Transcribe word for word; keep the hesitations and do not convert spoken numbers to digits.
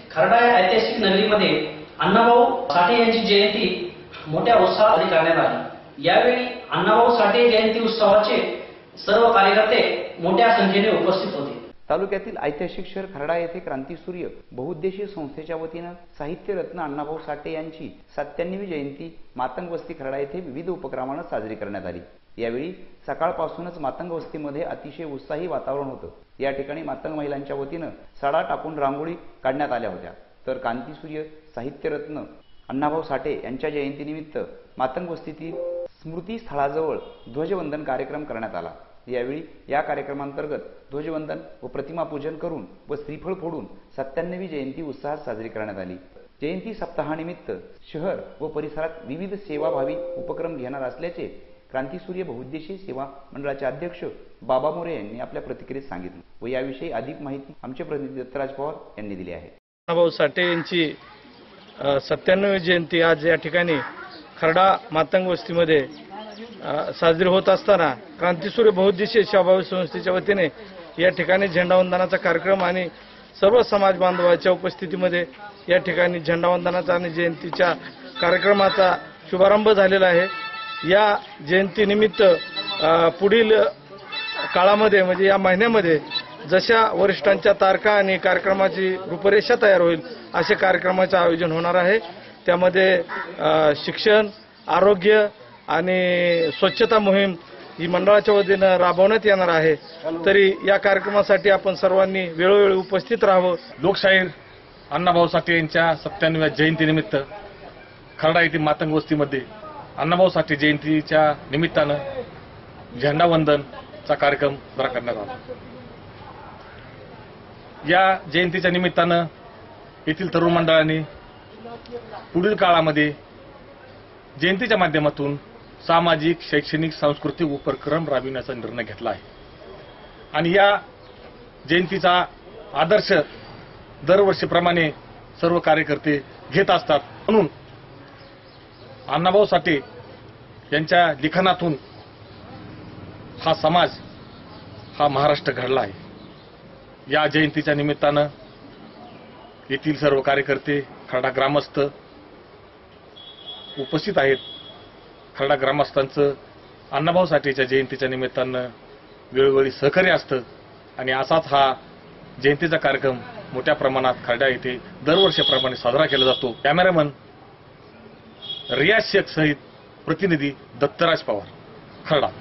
खर्डा या ऐतिहासिक नगरीमध्ये अण्णाभाऊ साठे यांची जयंती मोठ्या उत्साहात साजरी करण्यात आली। यावेळी अण्णाभाऊ साठे जयंती उत्सवाचे सर्व कार्यकर्ते मोठ्या संख्येने उपस्थित होते। तालुक्यातील ऐतिहासिक शहर खर्डा येथे क्रांतीसूर्य बहुउद्देशीय संस्थेच्या वतीने साहित्य रत्न अण्णाभाऊ साठे यांची सत्त्याण्णवी जयंती मातंग वस्ती खर्डा येथे विविध उपक्रमाने साजरी करण्यात आली। यावेळी सकाळपासूनच मातंग वस्तीमध्ये अतिशय उत्साही वातावरण होतं। या ठिकाणी मातंग महिलांच्या वतीने सडा टाकून रांगोळी काढण्यात आल्या होत्या। तर क्रांतीसूर्य साहित्य रत्न अण्णाभाऊ साठे यांच्या जयंतीनिमित्त मातंग वस्तीतील स्मृती स्थळाजवळ ध्वजवंदन कार्यक्रम करण्यात आला। यावेळी या कार्यक्रमांतर्गत ध्वजवंदन व प्रतिमा पूजन करून व श्रीफळ फोडून सत्त्याण्णवी जयंती उत्साहात साजरी करण्यात आली। जयंती सप्ताहानिमित्त शहर व परिसरात विविध सेवाभावी उपक्रम घेणार असल्याचे क्रांतीसूर्य बहुउद्देशीय सेवा मंडळाचे अध्यक्ष बाबा मोरे यांनी आपल्या प्रतिक्रियेत सांगितले व याविषयी अधिक माहिती आमचे प्रतिनिधी दत्तराज पवार यांनी दिली आहे। अण्णाभाऊ साठे यांची सत्त्याण्णवी जयंती आज या ठिकाणी खर्डा मातंग वस्तीमध्ये साजरी होत असताना क्रांतीसूर्य बहुउद्देशीय सेवाभावी संस्थेच्या वतीने या ठिकाणी झेंडावंदनाचा कार्यक्रम आणि सर्व समाज बांधवांच्या उपस्थितीमध्ये या ठिकाणी झेंडावंदनाचा आणि जयंतीच्या कार्यक्रमाचा शुभारंभ झालेला आहे। या जयंतीनिमित्त पुढील काळामध्ये म्हणजे या महिन्यामध्ये जशा वरिष्ठांच्या तारखा आणि कार्यक्रमाची रूपरेषा तयार होईल असे कार्यक्रमाचे आयोजन होणार आहे। त्यामध्ये शिक्षण, आरोग्य आणि स्वच्छता मोहीम ही मंडळाच्या वतीने राबवण्यात येणार आहे। तरी या कार्यक्रमासाठी आपण सर्वांनी वेळोवेळी उपस्थित राहावं। लोकशाहीर अण्णाभाऊ साठे यांच्या सत्त्याण्णव्या जयंतीनिमित्त खर्डा येथील मातंग वस्तीमध्ये अण्णाभाऊ साठे जयंतीच्या निमित्तानं झेंडावंदनचा कार्यक्रम जरा करण्यात आला। या जयंतीच्या निमित्तानं येथील तरुण मंडळांनी पुढील काळामध्ये जयंतीच्या माध्यमातून सामाजिक, शैक्षणिक, सांस्कृतिक उपक्रम राबविण्याचा निर्णय घेतला आहे आणि या जयंतीचा आदर्श दरवर्षीप्रमाणे सर्व कार्यकर्ते घेत असतात। म्हणून अण्णाभाऊ साठे यांच्या लिखाणातून हा समाज, हा महाराष्ट्र घडला आहे। या जयंतीच्या निमित्तानं येथील सर्व कार्यकर्ते, खर्डा ग्रामस्थ उपस्थित आहेत। खर्डा ग्रामस्थांचं अण्णाभाऊ साठेच्या जयंतीच्या निमित्तानं वेळोवेळी सहकार्य असतं आणि असाच हा जयंतीचा कार्यक्रम मोठ्या प्रमाणात खर्डा येथे दरवर्षीप्रमाणे साजरा केला जातो। कॅमेरामन रियाज शेख सहित प्रतिनिधी दत्तराज पवार, खर्डा।